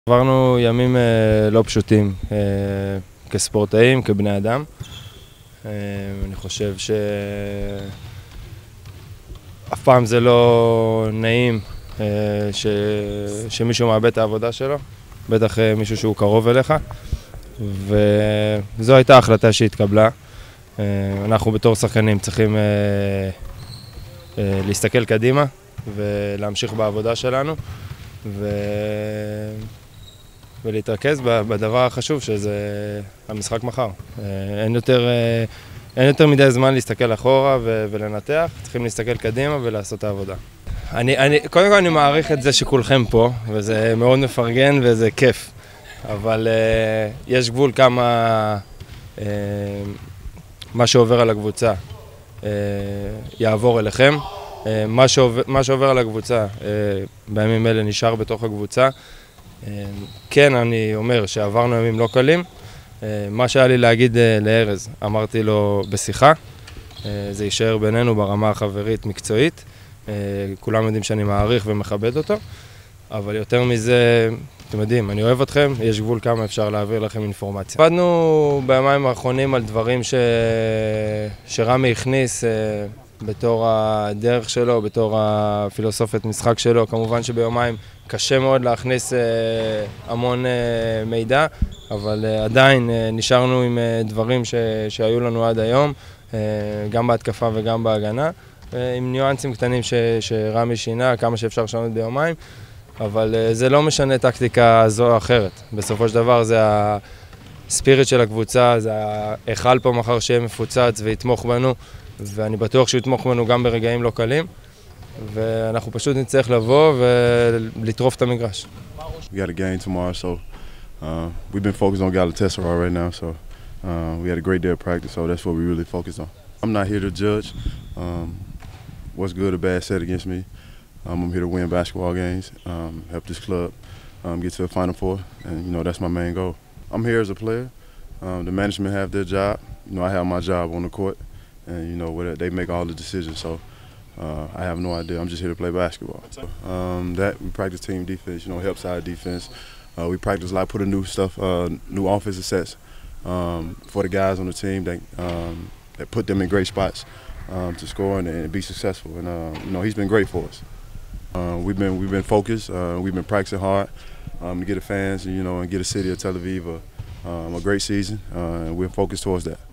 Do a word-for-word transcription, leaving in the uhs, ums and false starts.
עברנו ימים לא פשוטים כספורטאים, כבני אדם. אני חושב שאף פעם זה לא נעים שמישהו מאבד את העבודה שלו, בטח מישהו שהוא קרוב אליך, וזו הייתה ההחלטה שהתקבלה. אנחנו בתור שחקנים צריכים להסתכל קדימה ולהמשיך בעבודה שלנו ו... ולהתרכז בדבר החשוב שזה המשחק מחר. אין יותר, אין יותר מדי זמן להסתכל אחורה ולנתח, צריכים להסתכל קדימה ולעשות את העבודה. אני, אני, קודם כל אני מעריך את זה שכולכם פה, וזה מאוד מפרגן וזה כיף. אבל uh, יש גבול כמה uh, מה שעובר על הקבוצה uh, יעבור אליכם. Uh, מה, שעובר, מה שעובר על הקבוצה uh, בימים אלה נשאר בתוך הקבוצה. Uh, כן, אני אומר שעברנו ימים לא קלים. Uh, מה שהיה לי להגיד uh, לארז, אמרתי לו בשיחה. Uh, זה יישאר בינינו ברמה החברית מקצועית. Uh, כולם יודעים שאני מעריך ומכבד אותו. אבל יותר מזה, אתם יודעים, אני אוהב אתכם, יש גבול כמה אפשר להעביר לכם אינפורמציה. עבדנו בימים האחרונים על דברים ש... שרמי הכניס אה, בתור הדרך שלו, בתור הפילוסופית משחק שלו. כמובן שביומיים קשה מאוד להכניס אה, המון אה, מידע, אבל אה, עדיין אה, נשארנו עם אה, דברים ש... שהיו לנו עד היום, אה, גם בהתקפה וגם בהגנה, אה, עם ניואנסים קטנים ש... שרמי שינה, כמה שאפשר לשנות ביומיים. אבל זה לא משנה טקטיקה זו או אחרת. בסופו של דבר זה הספיריט של הקבוצה, זה ההיכל פה מחר שיהיה מפוצץ ויתמוך בנו, ואני בטוח שהוא יתמוך בנו גם ברגעים לא קלים, ואנחנו פשוט נצטרך לבוא ולטרוף את המגרש. We got a game tomorrow, so uh, we've been focused on Galatasaray right now, so uh, we had a great day of practice, so that's what we really focused on. I'm not here to judge um, what's good or bad said against me. Um, I'm here to win basketball games, um, help this club um, get to the Final Four, and you know that's my main goal. I'm here as a player. Um, the management have their job. You know I have my job on the court, and you know what, they make all the decisions. So uh, I have no idea. I'm just here to play basketball. Um, that we practice team defense. You know, help side defense. Uh, we practice a lot, put in new stuff, uh, new offensive sets um, for the guys on the team that um, that put them in great spots um, to score and, and be successful. And uh, you know he's been great for us. Uh, we've been we've been focused. Uh, we've been practicing hard um, to get the fans, you know, and get the city of Tel Aviv a, um, a great season, uh, and we're focused towards that.